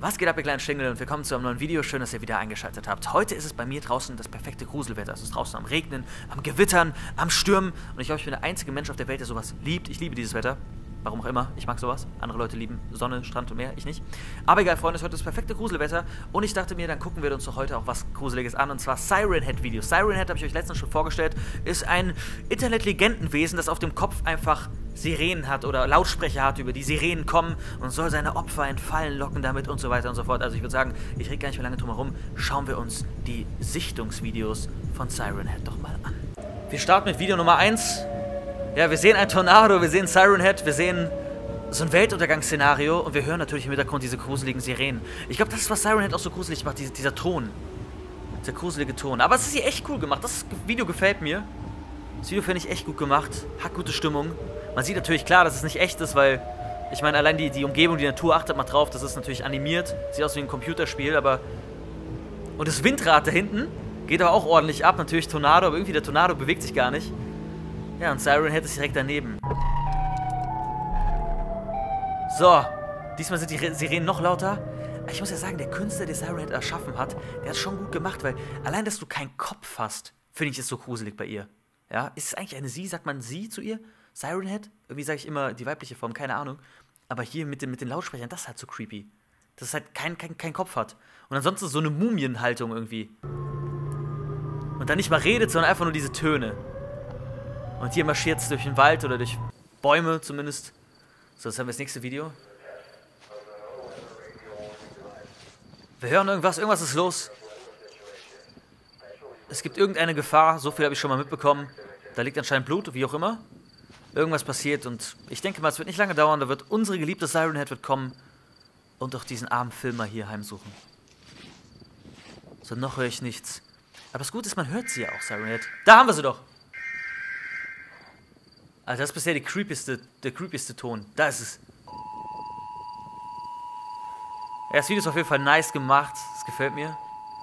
Was geht ab, ihr kleinen Schlingel, und willkommen zu einem neuen Video. Schön, dass ihr wieder eingeschaltet habt. Heute ist es bei mir draußen das perfekte Gruselwetter. Es ist draußen am Regnen, am Gewittern, am Stürmen. Und ich glaube, ich bin der einzige Mensch auf der Welt, der sowas liebt. Ich liebe dieses Wetter. Warum auch immer. Ich mag sowas. Andere Leute lieben Sonne, Strand und Meer. Ich nicht. Aber egal, Freunde, es ist heute das perfekte Gruselwetter. Und ich dachte mir, dann gucken wir uns doch heute auch was Gruseliges an. Und zwar Siren Head Videos. Siren Head, habe ich euch letztens schon vorgestellt, ist ein Internetlegendenwesen, das auf dem Kopf einfach Sirenen hat oder Lautsprecher hat, über die Sirenen kommen und soll seine Opfer in Fallen locken damit und so weiter und so fort. Also ich würde sagen, ich rede gar nicht mehr lange drum herum. Schauen wir uns die Sichtungsvideos von Siren Head doch mal an. Wir starten mit Video Nummer 1. Ja, wir sehen ein Tornado, wir sehen Siren Head, wir sehen so ein Weltuntergangsszenario und wir hören natürlich im Hintergrund diese gruseligen Sirenen. Ich glaube, das ist, was Siren Head auch so gruselig macht, dieser Ton. Dieser gruselige Ton. Aber es ist hier echt cool gemacht. Das Video gefällt mir. Das Video finde ich echt gut gemacht. Hat gute Stimmung. Man sieht natürlich klar, dass es nicht echt ist, weil, ich meine, allein die Umgebung, die Natur, achtet mal drauf, das ist natürlich animiert. Sieht aus wie ein Computerspiel, aber... Und das Windrad da hinten geht aber auch ordentlich ab. Natürlich Tornado, aber irgendwie der Tornado bewegt sich gar nicht. Ja, und Siren Head ist direkt daneben. So, diesmal sind die Sirenen noch lauter. Ich muss ja sagen, der Künstler, der Siren Head erschaffen hat, der hat es schon gut gemacht, weil allein, dass du keinen Kopf hast, finde ich, ist so gruselig bei ihr. Ja, ist es eigentlich eine Sie? Sagt man Sie zu ihr? Siren Head? Irgendwie sage ich immer die weibliche Form, keine Ahnung. Aber hier mit den Lautsprechern, das ist halt so creepy. Dass es halt keinen Kopf hat. Und ansonsten so eine Mumienhaltung irgendwie. Und dann nicht mal redet, sondern einfach nur diese Töne. Und hier marschiert es durch den Wald oder durch Bäume zumindest. So, jetzt haben wir das nächste Video. Wir hören irgendwas ist los. Es gibt irgendeine Gefahr, so viel habe ich schon mal mitbekommen. Da liegt anscheinend Blut, wie auch immer. Irgendwas passiert und ich denke mal, es wird nicht lange dauern, da wird unsere geliebte Siren Head kommen und auch diesen armen Filmer hier heimsuchen. So, noch höre ich nichts. Aber das Gute ist, man hört sie ja auch, Siren Head. Da haben wir sie doch! Also das ist bisher der creepigste Ton. Da ist es. Ja, das Video ist auf jeden Fall nice gemacht. Das gefällt mir.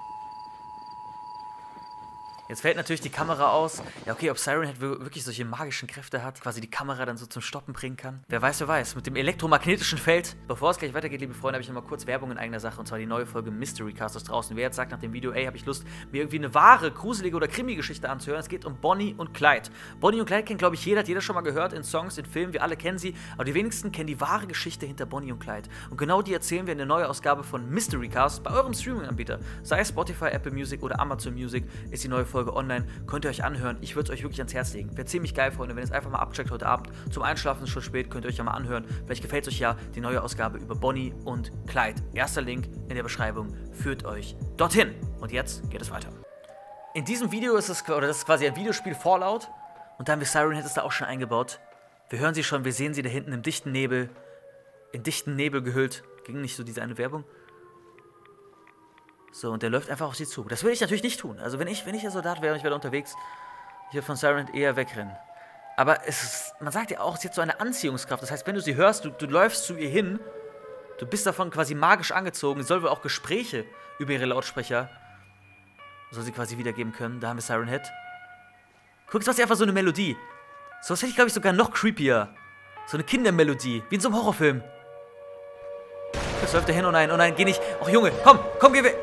Jetzt fällt natürlich die Kamera aus. Ja, okay, ob Siren Head wirklich solche magischen Kräfte hat, quasi die Kamera dann so zum Stoppen bringen kann. Wer weiß, wer weiß. Mit dem elektromagnetischen Feld. Bevor es gleich weitergeht, liebe Freunde, habe ich nochmal kurz Werbung in eigener Sache. Und zwar die neue Folge Mystery Cast ist draußen. Wer jetzt sagt nach dem Video, ey, habe ich Lust, mir irgendwie eine wahre, gruselige oder Krimi-Geschichte anzuhören. Es geht um Bonnie und Clyde. Bonnie und Clyde kennt, glaube ich, jeder. Hat jeder schon mal gehört in Songs, in Filmen. Wir alle kennen sie. Aber die wenigsten kennen die wahre Geschichte hinter Bonnie und Clyde. Und genau die erzählen wir in der neuen Ausgabe von Mystery Cast bei eurem Streaming-Anbieter. Sei es Spotify, Apple Music oder Amazon Music, ist die neue Folge online. Könnt ihr euch anhören. Ich würde es euch wirklich ans Herz legen. Wäre ziemlich geil, Freunde, wenn ihr es einfach mal abcheckt heute Abend. Zum Einschlafen ist schon spät, könnt ihr euch ja mal anhören. Vielleicht gefällt es euch ja die neue Ausgabe über Bonnie und Clyde. Erster Link in der Beschreibung führt euch dorthin. Und jetzt geht es weiter. In diesem Video ist es, oder das ist quasi ein Videospiel Fallout. Und da haben wir Siren Head da auch schon eingebaut. Wir hören sie schon, wir sehen sie da hinten im dichten Nebel. In dichten Nebel gehüllt. Ging nicht so diese eine Werbung. So, und der läuft einfach auf sie zu. Das will ich natürlich nicht tun. Also wenn ich der Soldat wäre und ich wäre unterwegs, ich würde von Siren Head eher wegrennen. Aber man sagt ja auch, sie hat so eine Anziehungskraft. Das heißt, wenn du sie hörst, du läufst zu ihr hin, du bist davon quasi magisch angezogen. Sie soll wohl auch Gespräche über ihre Lautsprecher, soll sie quasi wiedergeben können. Da haben wir Siren Head. Guck, das ist einfach so eine Melodie. So was hätte ich, glaube ich, sogar noch creepier. So eine Kindermelodie, wie in so einem Horrorfilm. Jetzt läuft er hin, oh nein, geh nicht. Ach Junge, komm, geh weg.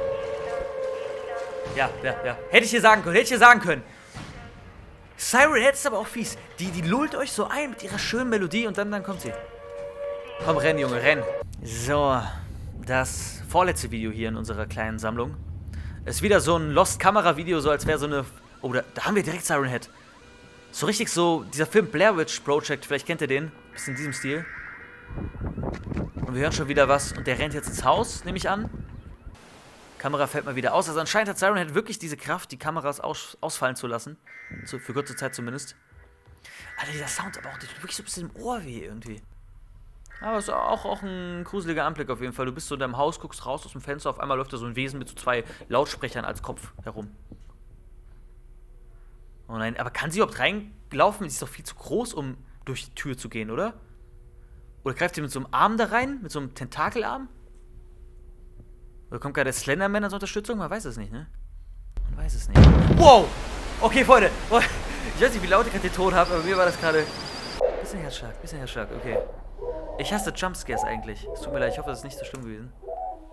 Ja. Hätte ich dir sagen können. Siren Head ist aber auch fies. Die lullt euch so ein mit ihrer schönen Melodie und dann kommt sie. Komm, renn, Junge, renn. So, das vorletzte Video hier in unserer kleinen Sammlung. Ist wieder so ein Lost-Kamera-Video, so als wäre so eine... Oh, da haben wir direkt Siren Head. So richtig so, dieser Film Blair Witch Project, vielleicht kennt ihr den. Bisschen in diesem Stil. Und wir hören schon wieder was. Und der rennt jetzt ins Haus, nehme ich an. Kamera fällt mal wieder aus. Also anscheinend hat Siren Head wirklich diese Kraft, die Kameras ausfallen zu lassen. So, für kurze Zeit zumindest. Alter, dieser Sound aber auch wirklich so ein bisschen im Ohr weh irgendwie. Aber es ist auch ein gruseliger Anblick auf jeden Fall. Du bist so in deinem Haus, guckst raus aus dem Fenster, auf einmal läuft da so ein Wesen mit so 2 Lautsprechern als Kopf herum. Oh nein, aber kann sie überhaupt reinlaufen? Sie ist doch viel zu groß, um durch die Tür zu gehen, oder? Oder greift sie mit so einem Arm da rein? Mit so einem Tentakelarm? Oder kommt gerade der Slenderman als Unterstützung? Man weiß es nicht, ne? Man weiß es nicht. Wow! Okay, Freunde. Ich weiß nicht, wie laut ich gerade den Ton habe, aber mir war das gerade... Bisschen Herzschlag, okay. Ich hasse Jumpscares eigentlich. Es tut mir leid, ich hoffe, das ist nicht so schlimm gewesen.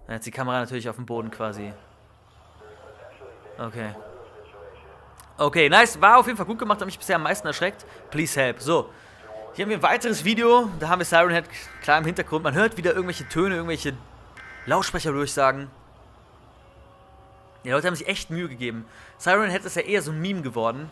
Jetzt die Kamera natürlich auf dem Boden quasi. Okay. Okay, nice. War auf jeden Fall gut gemacht, hat mich bisher am meisten erschreckt. Please help. So. Hier haben wir ein weiteres Video. Da haben wir Siren Head klar im Hintergrund. Man hört wieder irgendwelche Töne, irgendwelche Lautsprecher durchsagen. Die Leute haben sich echt Mühe gegeben. Siren Head ist ja eher so ein Meme geworden.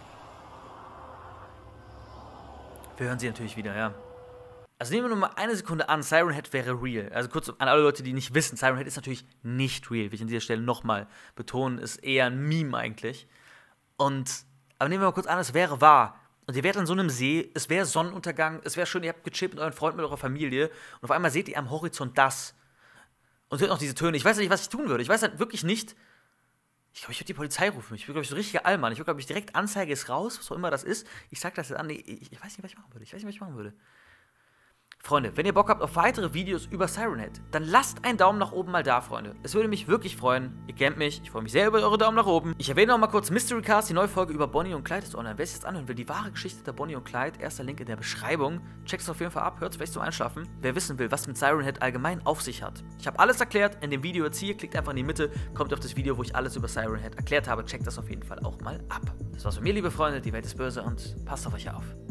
Wir hören sie natürlich wieder, ja. Also nehmen wir nur mal eine Sekunde an, Siren Head wäre real. Also kurz an alle Leute, die nicht wissen, Siren Head ist natürlich nicht real. Will ich an dieser Stelle nochmal betonen, ist eher ein Meme eigentlich. Aber nehmen wir mal kurz an, es wäre wahr. Und ihr wärt an so einem See, es wäre Sonnenuntergang, es wäre schön, ihr habt gechillt mit euren Freunden, mit eurer Familie. Und auf einmal seht ihr am Horizont das. Und hört noch diese Töne. Ich weiß nicht, was ich tun würde. Ich weiß halt wirklich nicht. Ich glaube, ich würde die Polizei rufen. Ich würde, glaube ich, so ein richtiger Allmann. Ich würde, glaube ich, direkt Anzeige ist raus, was auch immer das ist. Ich sag das jetzt an. Ich weiß nicht, was ich machen würde. Freunde, wenn ihr Bock habt auf weitere Videos über Siren Head, dann lasst einen Daumen nach oben mal da, Freunde. Es würde mich wirklich freuen. Ihr kennt mich. Ich freue mich sehr über eure Daumen nach oben. Ich erwähne noch mal kurz Mystery Cast, die neue Folge über Bonnie und Clyde ist online. Wer es jetzt anhören will, die wahre Geschichte der Bonnie und Clyde, erster Link in der Beschreibung. Checkt es auf jeden Fall ab, hört es vielleicht zum Einschlafen. Wer wissen will, was mit Siren Head allgemein auf sich hat. Ich habe alles erklärt in dem Video jetzt hier. Klickt einfach in die Mitte, kommt auf das Video, wo ich alles über Siren Head erklärt habe. Checkt das auf jeden Fall auch mal ab. Das war's von mir, liebe Freunde. Die Welt ist böse und passt auf euch auf.